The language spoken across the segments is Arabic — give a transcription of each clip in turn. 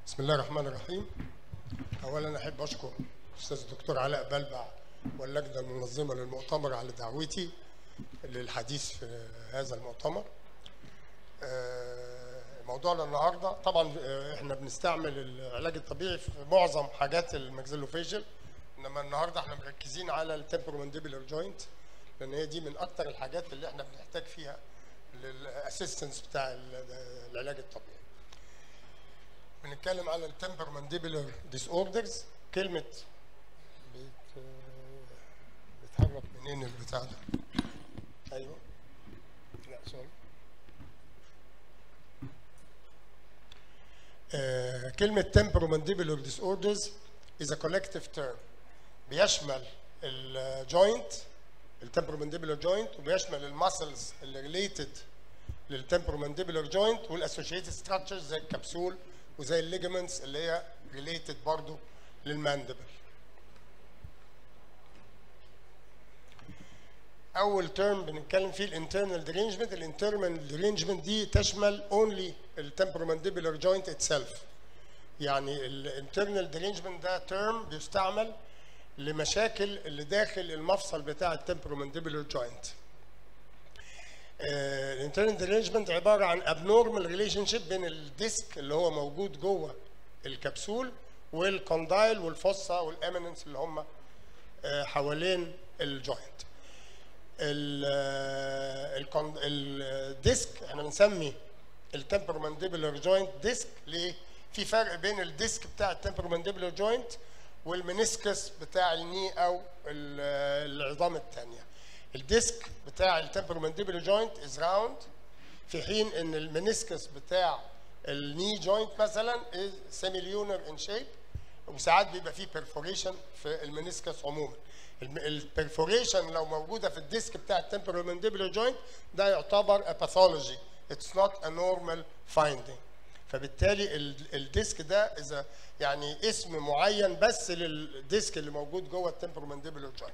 بسم الله الرحمن الرحيم. اولا احب اشكر الاستاذ الدكتور علاء بلبع واللجنه المنظمه للمؤتمر على دعوتي للحديث في هذا المؤتمر. موضوعنا النهارده طبعا احنا بنستعمل العلاج الطبيعي في معظم حاجات الماكسيلوفيشل، انما النهارده احنا مركزين على التمبرومانديبولار جوينت لان هي دي من اكتر الحاجات اللي احنا بنحتاج فيها للاسيستنس بتاع العلاج الطبيعي. بنتكلم على التمبرومانديبولار ديس اوردرز. كلمه بتحرك منين البتاع ده؟ ايوه لا سوري. كلمه temporomandibular disorders is a collective term بيشمل الجوينت التمبرومانديبولار جوينت وبيشمل الماسلز اللي ريليتد للتمبرومانديبولار جوينت والاسوشيتد ستراكشرز زي الكبسول وزي الليجمنتس اللي هي ريليتد برضو للماندبل. اول تيرم بنتكلم فيه الانترنال ديرينجمنت. الانترنال ديرينجمنت دي تشمل اونلي التمبرومانديبولار جوينت اتسلف. يعني الانترنال ديرينجمنت ده تيرم بيستعمل لمشاكل اللي داخل المفصل بتاع التمبرومانديبولار جوينت. الانترنال ديرينجمنت عباره عن ابنورمال ريليشن شيب بين الديسك اللي هو موجود جوه الكبسول والكوندايل والفوسا والاميننس اللي هم حوالين الجوينت. الديسك احنا بنسمي التمبرومانديبولار جوينت ديسك ليه؟ في فرق بين الديسك بتاع التمبرومانديبولار جوينت والمنسكس بتاع الني او العظام الثانيه. الديسك بتاع التمبرومانديبولار جوينت از راوند، في حين ان المنسكس بتاع الني جوينت مثلا از سيميليونر ان شيب، وساعات بيبقى فيه بيرفوريشن في المنسكس عموما. البيرفوريشن لو موجوده في الديسك بتاع التمبرومانديبولار جوينت ده يعتبر باثولوجي، اتس نوت ا نورمال فايندينج. فبالتالي الديسك ده اذا يعني اسم معين بس للديسك اللي موجود جوه التمبرومانديبولار جوينت.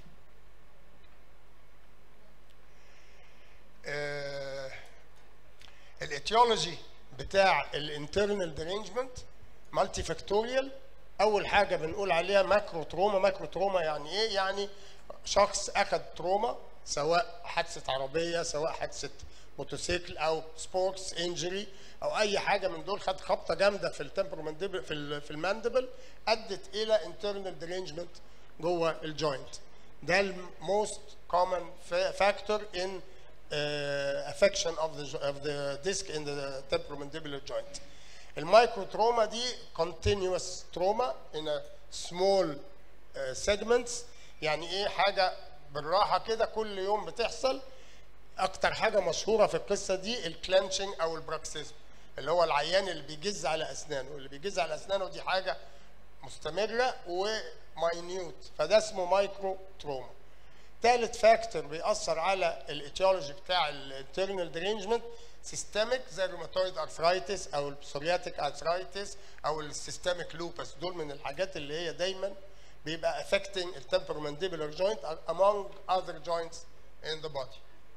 الاتيولوجي بتاع الانترنال ديرينجمنت مالتي فاكتوريال. اول حاجه بنقول عليها ماكرو تروما. ماكرو تروما يعني ايه؟ يعني شخص اخذ تروما، سواء حادثه عربيه، سواء حادثه موتوسيكل او سبورتس انجري او اي حاجه من دول، خد خبطه جامده في التمبرومانديبل في الماندبل ادت الى انترنال ديرينجمنت جوه الجوينت. ده الموست كومن فاكتور ان affection of the disc in the temporomandibular joint. المايكرو تروما دي continuous trauma in a small segments. يعني ايه؟ حاجه بالراحه كده كل يوم بتحصل. اكتر حاجه مشهوره في القصه دي الكلانشنج او البراكسيزم، اللي هو العيان اللي بيجز على اسنانه. اللي بيجز على اسنانه دي حاجه مستمره وماينيوت، فده اسمه مايكرو تروما. ثالث فاكتور بيأثر على الاتيولوجي بتاع الانترنال ديرينجمنت سيستميك زي الروماتويد ارثرايتس او البسورياتيك ارثرايتس او السيستميك لوبس. دول من الحاجات اللي هي دايما بيبقى affecting التمبرومانديبولار joint among other joints in the body.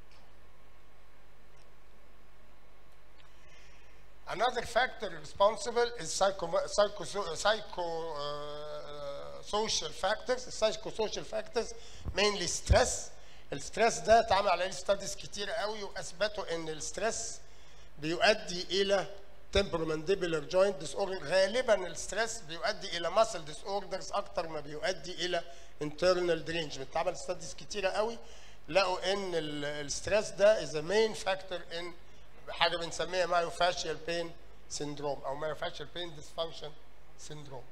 Another factor responsible is psychosocial factors. Psychosocial factors mainly stress. الستريس ده اتعمل عليه ستاديز كتير قوي واثبتوا ان الستريس بيؤدي الى temporomandibular joint disorder. غالبا الستريس بيؤدي الى muscle disorders اكتر ما بيؤدي الى internal derangement. اتعمل ستاديز كتيره قوي لقوا ان الستريس ده is a main factor in حاجه بنسميها myofascial pain syndrome او myofascial pain dysfunction syndrome.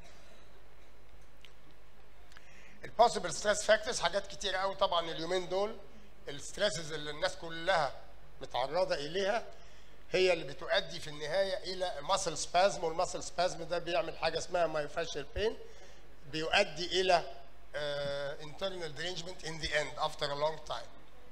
البوسيبل ستريس فاكتورز حاجات كتير قوي طبعا اليومين دول. الستريسز اللي الناس كلها متعرضه اليها هي اللي بتؤدي في النهايه الى ماسل سبازم، والماسل سبازم ده بيعمل حاجه اسمها myofascial pain بيؤدي الى internal derangement in the end after a long time.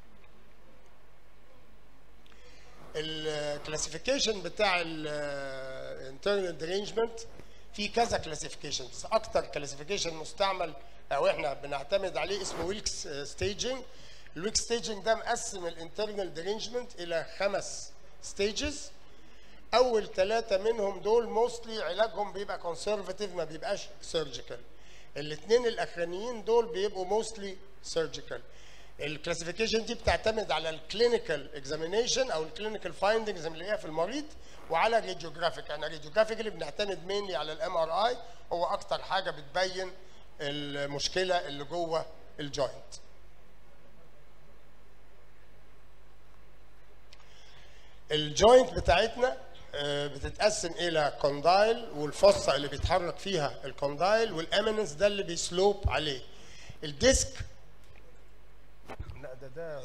الكلاسيفيكيشن بتاع الانترنال ديرينجمنت في كذا كلاسيفيكيشنز. اكتر كلاسيفيكيشن مستعمل او احنا بنعتمد عليه اسمه ويلكس ستيجنج. الويلكس ستيجنج ده مقسم الانترنال ديرينجمنت الى 5 ستيجز. اول 3 منهم دول موستلي علاجهم بيبقى كونسرفاتيف، ما بيبقاش سيرجيكال. الاثنين الاخرانيين دول بيبقوا موستلي سيرجيكال. الكلاسيفيكيشن دي بتعتمد على الكلينيكال اكزامينيشن او الكلينيكال فايندنجز اللي هي في المريض، وعلى الراديوجرافيك. احنا الراديوجرافيك اللي بنعتمد مينلي على الام ار اي، هو اكتر حاجه بتبين المشكله اللي جوه الجوينت. الجوينت بتاعتنا بتتقسم الى كوندايل، والفصه اللي بيتحرك فيها الكوندايل، والاميننس ده اللي بيسلوب عليه. الديسك لا ده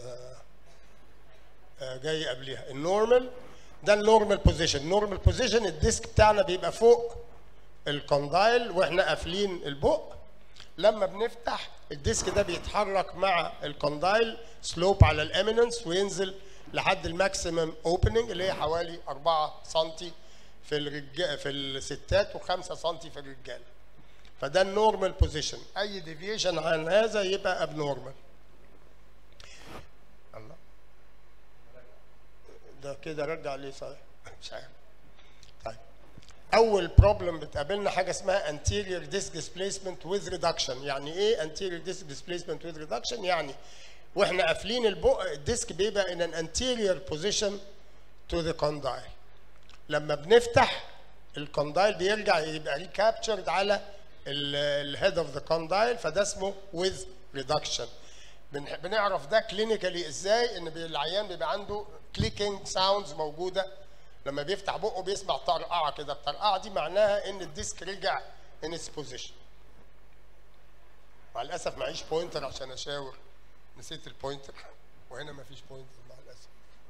جاي قبليها. النورمال ده النورمال بوزيشن. النورمال بوزيشن الديسك بتاعنا بيبقى فوق الكوندايل واحنا قافلين البق. لما بنفتح الديسك ده بيتحرك مع الكوندايل سلوب على الاميننس وينزل لحد الماكسيمم اوبننج اللي هي حوالي 4 سم في الستات و5 سم في الرجال. فده النورمال بوزيشن. اي ديفيشن عن هذا يبقى ابنورمال. الله ده كده رجع ليه صحيح؟ مش عارف. طيب اول بروبلم بتقابلنا حاجه اسمها anterior disc displacement with reduction. يعني ايه anterior disc displacement with reduction؟ يعني واحنا قافلين البق الديسك بيبقى in an anterior position to the condyle. لما بنفتح الكوندايل بيرجع يبقى ريكابتشرد على الهيد اوف ذا كوندايل، فده اسمه with reduction. بنعرف ده كلينيكالي ازاي؟ ان العيان بيبقى عنده كليكينج ساوندز موجوده لما بيفتح بقه، بيسمع طرقعه كده. الطرقعه دي معناها ان الديسك رجع in its position. مع الاسف معيش بوينتر عشان اشاور، نسيت البوينتر وهنا مفيش بوينتر مع الاسف.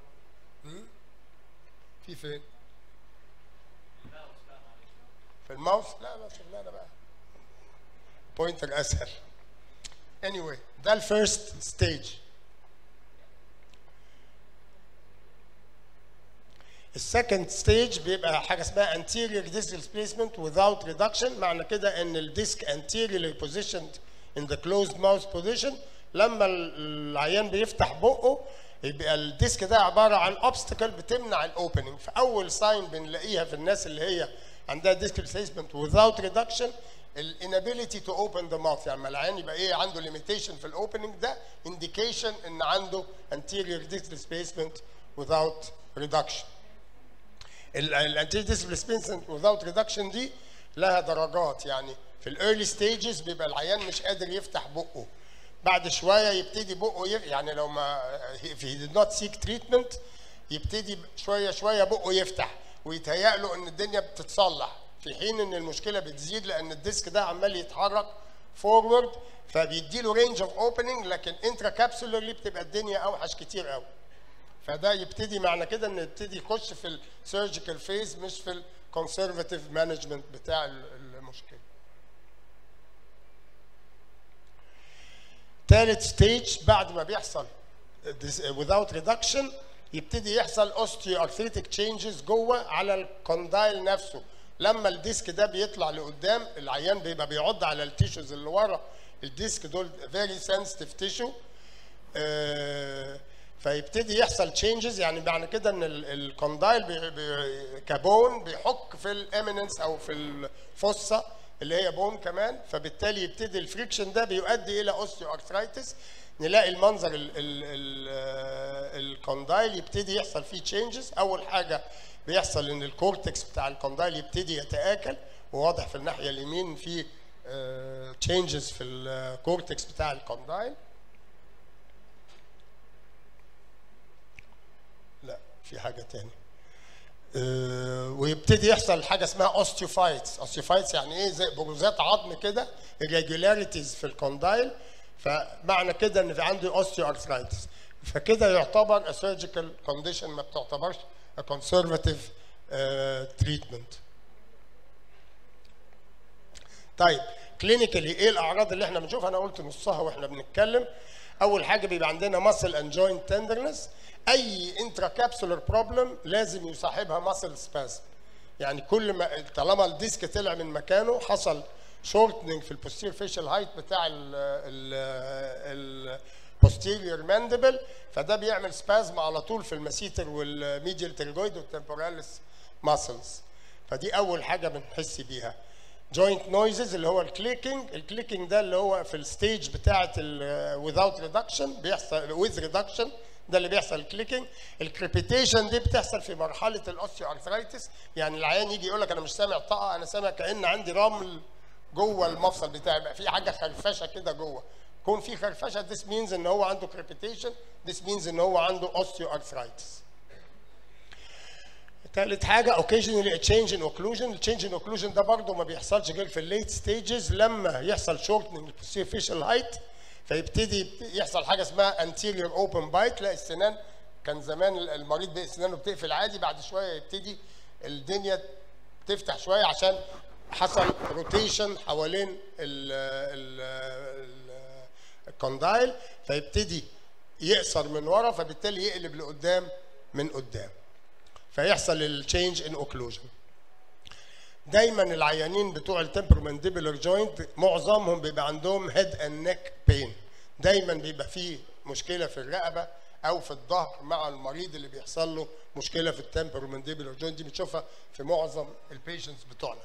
في فين؟ في الماوس؟ لا لا شغلانه بقى. بوينتر اسهل. anyway ده الفيرست ستيج. السكند ستيج بيبقى حاجه اسمها anterior disc displacement without reduction. معنى كده ان الديسك anteriorly positioned in the closed mouth position. لما العيان بيفتح بقه يبقى الديسك ده عباره عن اوبستكل بتمنع الاوبننج. فاول ساين بنلاقيها في الناس اللي هي عندها ديسك displacement without reduction الانابيليتي تو اوبن ذا ماوث. يعني العيان يبقى ايه عنده ليميتيشن في الاوبننج، ده انديكيشن ان عنده anterior disc displacement without reduction. الانتيريور disc displacement without reduction دي لها درجات. يعني في الايرلي ستيجز بيبقى العيان مش قادر يفتح بقه، بعد شويه يبتدي بقه يعني لو ما if he did not seek treatment يبتدي شويه شويه بقه يفتح ويتهيأ له ان الدنيا بتتصلح، في حين ان المشكله بتزيد لان الديسك ده عمال يتحرك فورورد، فبيدي له رينج اوف اوبننج، لكن انترا كابسولارلي بتبقى الدنيا اوحش كتير قوي. فده يبتدي معنى كده ان يبتدي يخش في السيرجيكال فيز مش في الكونسرفاتيف مانجمنت بتاع المشكله. ثالث ستيج بعد ما بيحصل without reduction يبتدي يحصل osteoarthritic changes جوه على الكوندايل نفسه. لما الديسك ده بيطلع لقدام العيان بيبقى بيعض على التيشوز اللي ورا الديسك دول very sensitive tissue، فيبتدي يحصل changes. يعني معنى كده ان الكوندايل كبون بيحك في الاميننس او في الفصه اللي هي بون كمان، فبالتالي يبتدي الفريكشن ده بيؤدي الى اوستيوارثرايتس. نلاقي المنظر الكوندايل يبتدي يحصل فيه تشينجز. اول حاجه بيحصل ان الكورتكس بتاع الكوندايل يبتدي يتآكل، وواضح في الناحيه اليمين في تشينجز في الكورتكس بتاع الكوندايل. لا في حاجه تاني. ويبتدي يحصل حاجه اسمها اوستيوفايتس. اوستيوفايتس يعني ايه؟ زي بروزات عظم كده، irregularities في الكوندايل، فمعنى كده ان في عنده اوستيوارثرايتس. فكده يعتبر سيرجيكال كونديشن، ما بتعتبرش كونسرفاتيف تريتمنت. طيب كلينيكالي ايه الاعراض اللي احنا بنشوفها؟ انا قلت نصها واحنا بنتكلم. اول حاجه بيبقى عندنا ماسل اند جوينت تندرنس. اي انترا كابسولار بروبلم لازم يصاحبها ماسل سبازم. يعني كل ما طالما الديسك طلع من مكانه حصل شورتنج في البوستيريور فيشال هايت بتاع البوستيريور ماندبل، فده بيعمل سبازم على طول في المسيتر والميديال تريجويد والتمبوراليس ماسلز. فدي اول حاجه بنحس بيها. جوينت نويزز اللي هو الكليكنج ده اللي هو في الستيج بتاعه without ريدكشن بيحصل with ريدكشن، ده اللي بيحصل الكليكنج. الكريبيتيشن دي بتحصل في مرحله الاوستيو ارثرايتس، يعني العيان يجي يقول لك انا مش سامع طاقه، انا سامع كأن عندي رمل جوه المفصل بتاعي، بقى في حاجه خرفشه كده جوه. كون في خرفشه this means ان هو عنده crepitation، this means ان هو عنده osteoarthritis. ثالث حاجه occasionally a change in occlusion. التشينج ان occlusion ده برضه ما بيحصلش غير في الليت ستيجز لما يحصل shortening superficial height، فيبتدي يحصل حاجه اسمها anterior open bite. تلاقي السنان كان زمان المريض سنانه بتقفل عادي، بعد شويه يبتدي الدنيا تفتح شويه عشان حصل روتيشن حوالين الكوندايل، فيبتدي يقصر من ورا، فبالتالي يقلب لقدام من قدام، فيحصل التشينج ان اوكلوجن. دايما العيانين بتوع التمبرومانديبولار جوينت معظمهم بيبقى عندهم هيد اند نيك بين، دايما بيبقى فيه مشكله في الرقبه او في الظهر مع المريض اللي بيحصل له مشكله في التمبرومانديبولار جوينت. دي بتشوفها في معظم البيشنتس بتوعنا.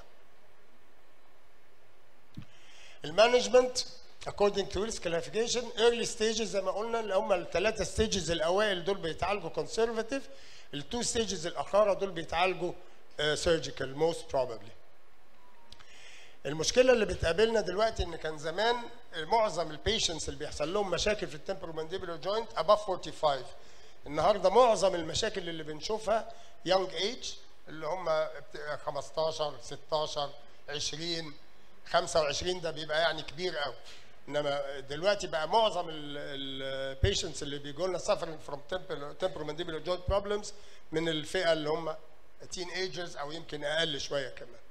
المانجمنت according to risk classification early stages زي ما قلنا اللي هم الثلاثه ستيجز الاوائل دول بيتعالجوا conservative، التو ستيجز الاخرى دول بيتعالجوا surgical most probably. المشكله اللي بتقابلنا دلوقتي ان كان زمان معظم البيشنتس اللي بيحصل لهم مشاكل في التمبرومانديبولار جوينت above 45. النهارده معظم المشاكل اللي بنشوفها young age اللي هم 15 16 20 25، ده بيبقى يعني كبير قوي. انما دلوقتي بقى معظم البيشنتس اللي بيجوا لنا suffering from temporomandibular joint problems من الفئه اللي هم تين ايجرز او يمكن اقل شويه كمان.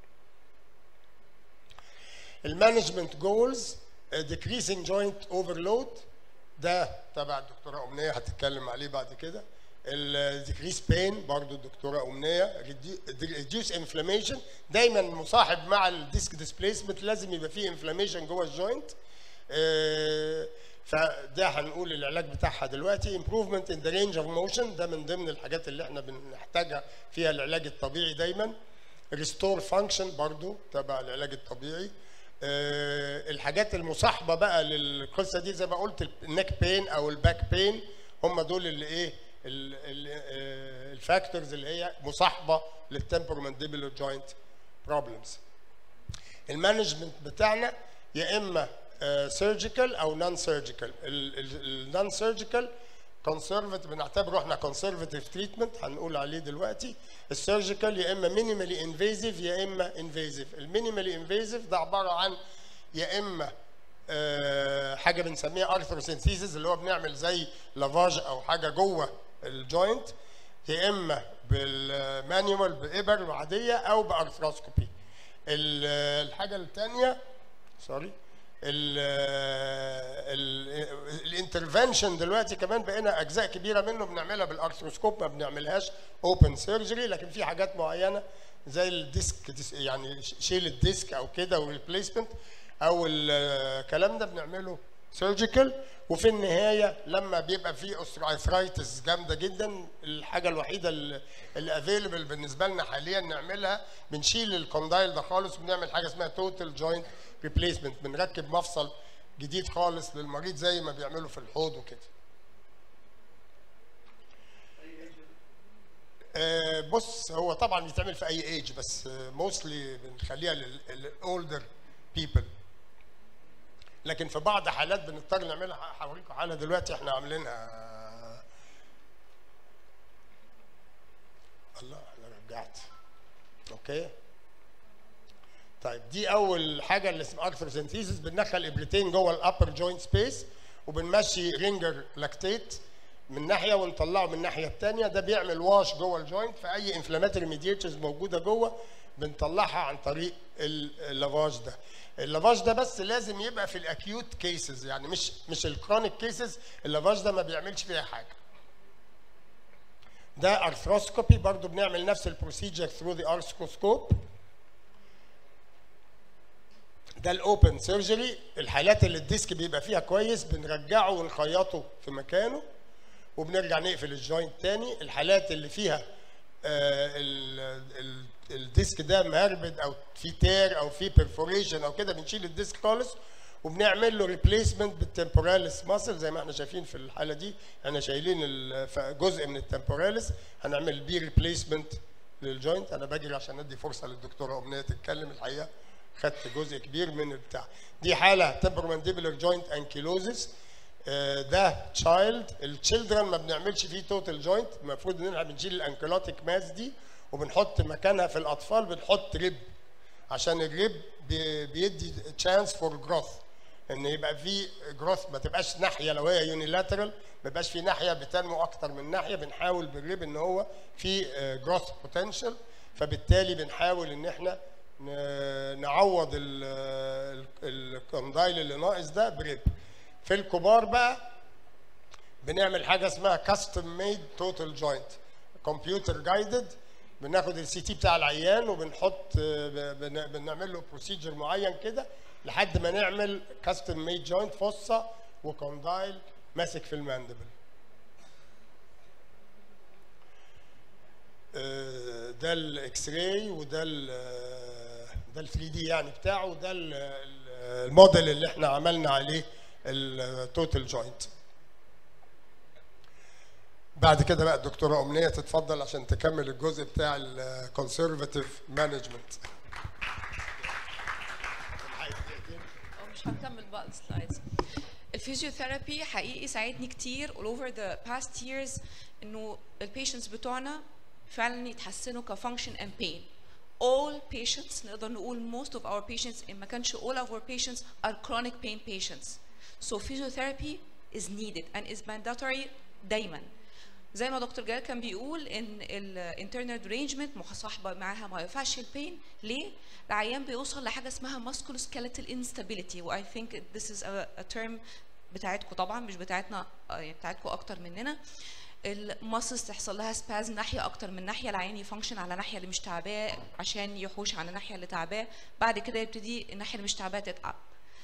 المانجمنت جولز decreasing joint overload، ده تبع الدكتوره امنيه هتتكلم عليه بعد كده. الديكريس بين برضه الدكتوره امنيه. ريديوس انفلاميشن، دايما مصاحب مع الديسك ديسبيسمنت لازم يبقى فيه انفلاميشن جوه الجوينت، فده هنقول العلاج بتاعها دلوقتي. امبروفمنت ان ذا رينج اوف موشن، ده من ضمن الحاجات اللي احنا بنحتاجها فيها العلاج الطبيعي دايما. ريستور فانكشن برضه تبع العلاج الطبيعي. الحاجات المصاحبه بقى للقصه دي زي ما قلت النك بين او الباك بين، هم دول اللي ايه الفاكتورز اللي هي مصاحبه للتمبرومانديبولار جوينت بروبلمز. المانجمنت بتاعنا يا اما سيرجيكال او نون سيرجيكال. النون سيرجيكال كونسرفتيف بنعتبره احنا كونسرفتيف تريتمنت هنقول عليه دلوقتي. السيرجيكال يا اما مينيمالي انفيزيف يا اما انفيزيف. المينيمالي انفيزيف ده عباره عن يا اما حاجه بنسميها ارثروسينثيسيس اللي هو بنعمل زي لافاج او حاجه جوه الجوينت، يا اما بالمانيوال بابر عاديه او بارثروسكوبي. الحاجه الثانيه سوري الانترفنشن دلوقتي كمان بقينا اجزاء كبيره منه بنعملها بالارثروسكوب، ما بنعملهاش اوبن سيرجري، لكن في حاجات معينه زي الديسك يعني شيل الديسك او كده والريبليسمنت او الكلام ده بنعمله سيرجيكال. وفي النهايه لما بيبقى في اوستيوارثرايتس جامده جدا، الحاجه الوحيده اللي افيلبل بالنسبه لنا حاليا نعملها بنشيل الكوندايل ده خالص وبنعمل حاجه اسمها توتال جوينت ريبليسمنت، بنركب مفصل جديد خالص للمريض زي ما بيعملوا في الحوض وكده. بص هو طبعا بيتعمل في اي ايج بس موستلي بنخليها للاولدر بيبل، لكن في بعض حالات بنضطر نعملها. هوريكم حاله دلوقتي احنا عاملينها. الله انا رجعت. اوكي طيب دي اول حاجه اللي اسمها ارثروسينثيسيس. بندخل ابرتين جوه الابر جوينت سبيس وبنمشي رينجر لاكتيت من ناحيه ونطلعه من الناحيه الثانيه، ده بيعمل واش جوه الجوينت، فاي انفلاماتوري ميديتورز موجوده جوه بنطلعها عن طريق اللافاج ده. اللافاج ده بس لازم يبقى في الاكيوت كيسز، يعني مش الكرونيك كيسز اللافاج ده ما بيعملش فيها حاجه. ده ارثروسكوبي برضو بنعمل نفس البروسيجر ثرو ذا ارثروسكوب. ده الاوبن سيرجري. الحالات اللي الديسك بيبقى فيها كويس بنرجعه ونخيطه في مكانه وبنرجع نقفل الجوينت تاني. الحالات اللي فيها الديسك ده مهربد او في تير او في بيرفوريشن او كده، بنشيل الديسك خالص وبنعمل له ريبليسمنت بالتمبوراليس ماسل زي ما احنا شايفين في الحاله دي. احنا شايلين جزء من التمبوراليس، هنعمل بيه ريبليسمنت للجوينت. انا بجري عشان ادي فرصه للدكتوره امنيه تتكلم، الحقيقه خدت جزء كبير من البتاع. دي حاله تمبرومانديبولار جوينت انكيلوزيس. ده تشايلد. التشيلدرن ما بنعملش فيه توتال جوينت، المفروض ان احنا بنشيل الانكيلوتيك ماس دي وبنحط مكانها في الاطفال بنحط ريب، عشان الريب بيدي تشانس فور جروث، ان يبقى في جروث، ما تبقاش ناحيه لو هي يونيلاترال ما يبقاش في ناحيه بتنمو اكتر من ناحيه. بنحاول بالريب ان هو في جروث بوتنشال، فبالتالي بنحاول ان احنا نعوض الكوندايل اللي ناقص ده بريب. في الكبار بقى بنعمل حاجه اسمها كاستم ميد توتال جوينت كمبيوتر جايدد. بناخد السي تي بتاع العيان وبنحط بنعمل له بروسيجر معين كده لحد ما نعمل كاستم ميد جوينت فوسا وكوندايل ماسك في الماندبل. ده الاكس راي وده ال 3 دي يعني بتاعه، وده الموديل اللي احنا عملنا عليه التوتال جوينت. بعد كده بقى الدكتوره امنيه تتفضل عشان تكمل الجزء بتاع الكونسرفاتيف مانجمنت. مش هكمل بقى السلايدز. الفيزيوثيرابي حقيقي ساعدني كتير all over the past years انه البيشنتس بتوعنا فعلا يتحسنوا كفانكشن and pain. All patients نقدر نقول most of our patients إن ما كانش all of our patients are chronic pain patients. So physiotherapy is needed and is mandatory دايما. زي ما دكتور جلال كان بيقول ان الانترنال درينجمنت مصاحبه معاها مايوفاشيال بين. ليه؟ العيان بيوصل لحاجه اسمها musculoskeletal instability و I think this is a term بتاعتكم طبعا مش بتاعتنا، يعني بتاعتكم اكتر مننا. الماسلز تحصل لها سباز ناحيه اكتر من ناحيه، العيان يفانكشن على الناحيه اللي مش تعباه عشان يحوش على الناحيه اللي تعباه، بعد كده يبتدي الناحيه اللي مش تعباه تتعب.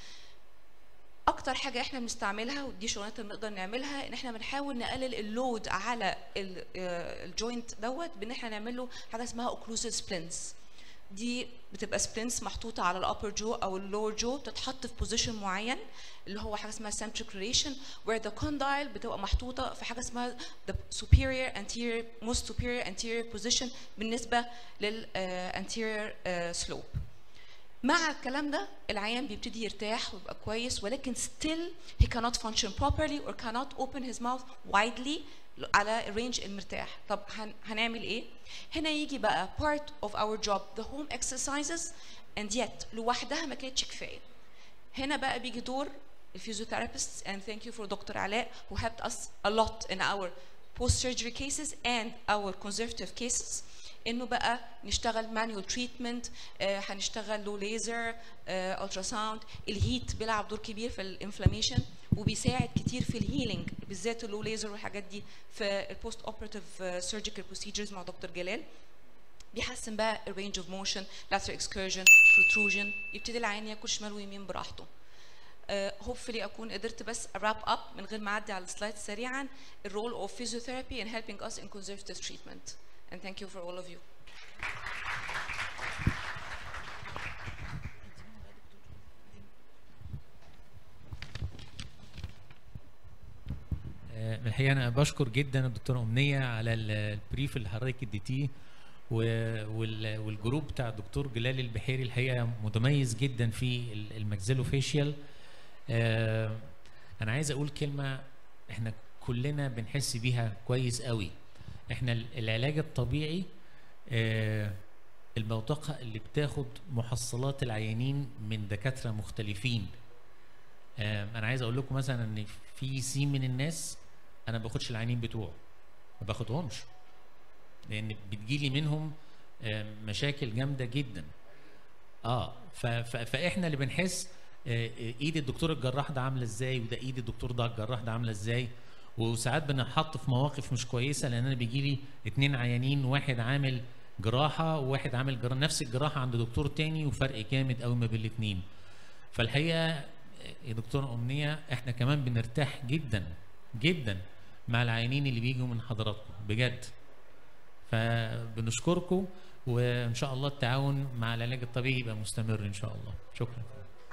اكتر حاجه احنا بنستعملها ودي شغلانتنا بنقدر نعملها ان احنا بنحاول نقلل اللود على الجوينت دوت بان احنا نعمل له حاجه اسمها اوكلوسيف سبلنتس. دي بتبقى سبلنتس محطوطه على الابر جو او اللور جو، بتتحط في بوزيشن معين اللي هو حاجه اسمها centric relation where the condyle بتبقى محطوطه في حاجه اسمها the superior anterior most superior anterior position بالنسبه لل anterior slope. مع الكلام ده العيان بيبتدي يرتاح ويبقى كويس، ولكن still he cannot function properly or cannot open his mouth widely على الرينج المرتاح. طب هنعمل ايه؟ هنا يجي بقى part of our job the home exercises and yet لوحدها ما كانتش كفايه. هنا بقى بيجي دور الفيزيوثيرابيست and thank you for Dr. علاء who helped us a lot in our post surgery cases and our conservative cases انه بقى نشتغل مانيوال تريتمنت، هنشتغل له ليزر، الترا ساوند. الهيت بيلعب دور كبير في الانفلاميشن وبيساعد كتير في الهيلينج بالذات اللو ليزر والحاجات دي في البوست اوبراتيف سيرجيكال بروسيجرز مع دكتور جلال. بيحسن بقى الرينج اوف موشن، لاترال اكسكيرجن، بروتروجن، يبتدي العيان ياكل شمال ويمين براحته. hopefully اكون قدرت بس wrap up من غير ما اعدي على السلايد سريعا الرول اوف physiotherapy in helping us in conservative treatment. And thank you for all of you. الحقيقه انا بشكر جدا الدكتوره امنيه على البريف اللي حضرتك اديتيه، والجروب بتاع الدكتور جلال البحيري الحقيقه متميز جدا في الماكسيلوفيشيال. انا عايز اقول كلمه احنا كلنا بنحس بيها كويس قوي. احنا العلاج الطبيعي المنطقه اللي بتاخد محصلات العيانين من دكاتره مختلفين. انا عايز اقول لكم مثلا ان في سي من الناس انا ما باخدش العيانين بتوعه، ما باخدهمش لان بتجيلي منهم مشاكل جامده جدا. فاحنا اللي بنحس ايد الدكتور الجراح ده عامله ازاي، وده ايد الدكتور ده الجراح ده عامله ازاي. وساعات بنحط في مواقف مش كويسه لان انا بيجي لي 2 عيانين، واحد عامل جراحه وواحد عامل نفس الجراحه عند دكتور تاني وفرق جامد قوي ما بين الاثنين. فالحقيقه يا دكتوره امنيه احنا كمان بنرتاح جدا جدا مع العيانين اللي بيجوا من حضراتكم بجد. فبنشكركم، وان شاء الله التعاون مع العلاج الطبيعي يبقى مستمر ان شاء الله. شكرا.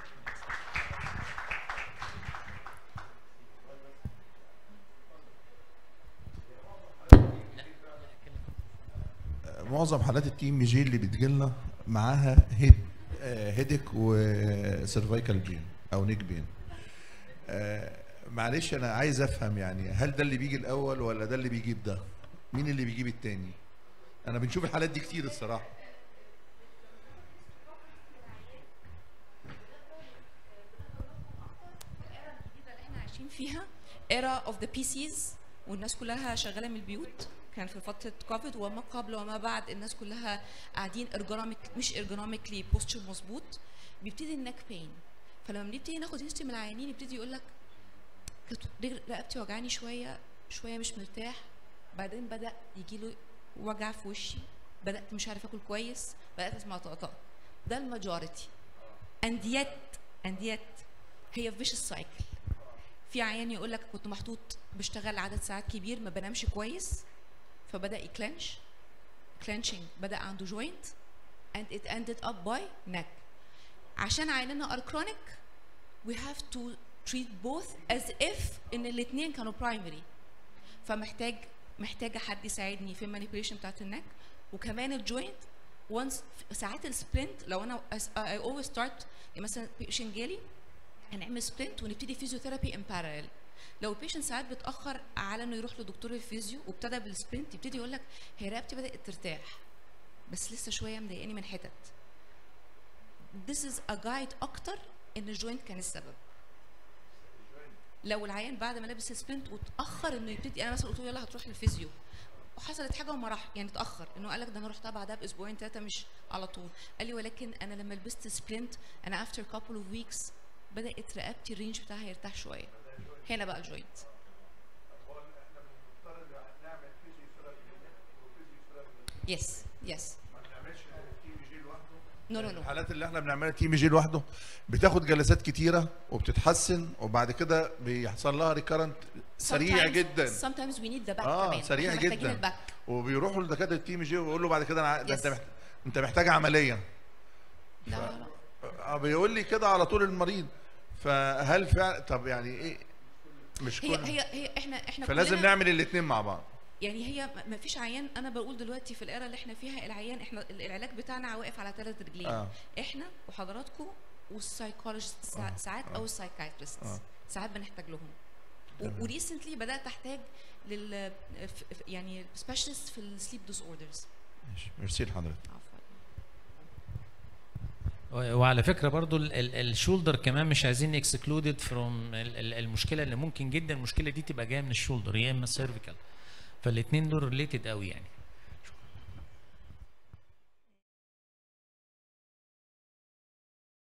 معظم حالات التي ام جي اللي بتجيلنا معاها هيدك وسيرفايكال بين او نيك بين. معلش انا عايز افهم يعني هل ده اللي بيجي الاول ولا ده اللي بيجيب ده؟ مين اللي بيجيب التاني؟ انا بنشوف الحالات دي كتير الصراحه. عايشين فيها era of the PCs، والناس كلها شغاله من البيوت. كان في فتره كوفيد وما قبل وما بعد الناس كلها قاعدين مش ارجونوميكلي بوستشر مظبوط. بيبتدي النك بين، فلما بنبتدي ناخد هيستوري من العيانين يبتدي يقول لك رقبتي وجعاني شويه مش مرتاح، بعدين بدا يجي له وجع في وشي، بدات مش عارف اكل كويس، بدات اسمع طقطقه. ده الماجوريتي. اند يت هي فيشس سايكل. في عيان يقول لك كنت محطوط بشتغل عدد ساعات كبير ما بنامش كويس، فبدا يكلنش، كلانشنج بدا عنده جوينت and it ended up by neck. عشان عياننا are chronic we have to treat both as if ان الاثنين كانوا primary. محتاجه حد يساعدني في المانيبيوليشن بتاعت النك وكمان الجوينت. وانس ساعات السبرنت لو انا I always start مثلا بيشنت جالي هنعمل سبرنت ونبتدي فيزيوثيرابي ان باراليل. لو البيشنت ساعات بيتاخر على انه يروح لدكتور الفيزيو وابتدى بالسبرنت يبتدي يقول لك هي رقبتي بدات ترتاح بس لسه شويه مضايقاني من حتت. This is a guide اكتر ان الجوينت كان السبب. لو العيان بعد ما لابس السبرنت وتاخر انه يبتدي، انا مثلا قلت له يلا هتروح للفيزيو وحصلت حاجه وما راح، يعني اتاخر انه قال لك ده انا رحتها بعدها باسبوعين 3 مش على طول. قال لي ولكن انا لما لبست سبرنت انا after couple of weeks بدات رقبتي الرينج بتاعها يرتاح شويه. هنا بقى الجوينت. يس ما بنعملش التي ام جي نو لوحده. الحالات اللي احنا بنعملها التي ام جي لوحده بتاخد جلسات كتيره وبتتحسن وبعد كده بيحصل لها ريكارنت سريع جدا. sometimes we need the back كمان. سريع جدا. وبيروحوا لدكاتره التي ام جي ويقول له بعد كده انت محتاج عمليه. لا بيقول لي كده على طول المريض. فهل فعلا طب يعني ايه مش هي احنا فلازم نعمل الاثنين مع بعض. يعني هي ما فيش عيان. انا بقول دلوقتي في الايرا اللي احنا فيها العيان احنا العلاج بتاعنا واقف على 3 رجلين. احنا وحضراتكم والسايكولوجيست ساعات او السايكايتريست ساعات بنحتاج لهم. وريسنتلي بدات احتاج لل يعني سبيشالست في السليب ديس اوردرز. ميرسي لحضرتك. وعلى فكره برضو الشولدر كمان مش عايزين اكسكلودد فروم المشكله اللي ممكن جدا المشكله دي تبقى جايه من الشولدر يا اما السيرفيكال، فالاثنين دول ريليتد قوي يعني.